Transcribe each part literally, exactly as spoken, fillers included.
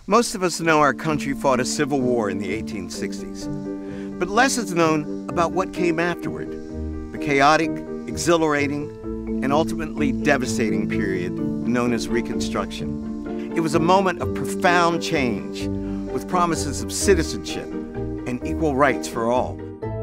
Most of us know our country fought a civil war in the eighteen sixties, but less is known about what came afterward, the chaotic, exhilarating, and ultimately devastating period known as Reconstruction. It was a moment of profound change, with promises of citizenship and equal rights for all.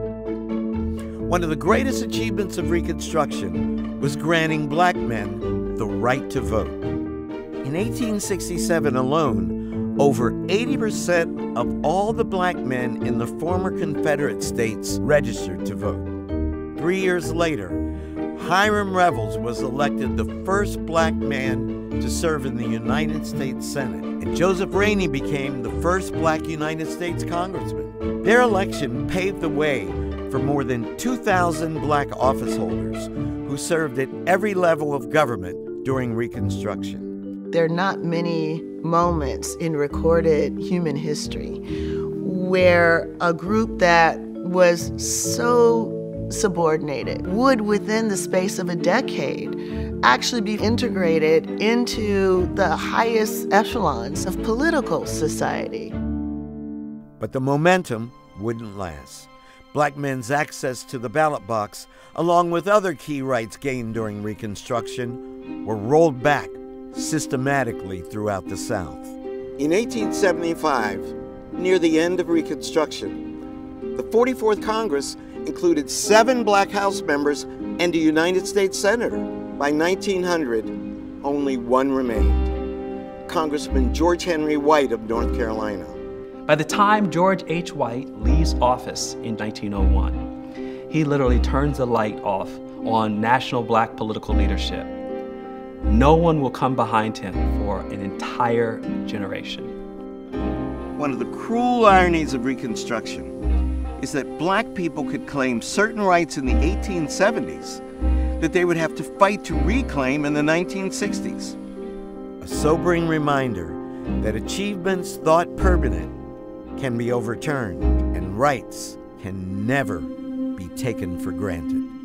One of the greatest achievements of Reconstruction was granting black men the right to vote. In eighteen sixty-seven alone, over eighty percent of all the black men in the former Confederate states registered to vote. Three years later, Hiram Revels was elected the first black man to serve in the United States Senate, and Joseph Rainey became the first black United States congressman. Their election paved the way for more than two thousand black office holders who served at every level of government during Reconstruction. There are not many moments in recorded human history where a group that was so subordinated would, within the space of a decade, actually be integrated into the highest echelons of political society. But the momentum wouldn't last. Black men's access to the ballot box, along with other key rights gained during Reconstruction, were rolled back systematically throughout the South. In eighteen seventy-five, near the end of Reconstruction, the forty-fourth Congress included seven black House members and a United States Senator. By nineteen hundred, only one remained, Congressman George Henry White of North Carolina. By the time George H. White leaves office in nineteen oh one, he literally turns the light off on national black political leadership. No one will come behind him for an entire generation. One of the cruel ironies of Reconstruction is that black people could claim certain rights in the eighteen seventies that they would have to fight to reclaim in the nineteen sixties. A sobering reminder that achievements thought permanent can be overturned and rights can never be taken for granted.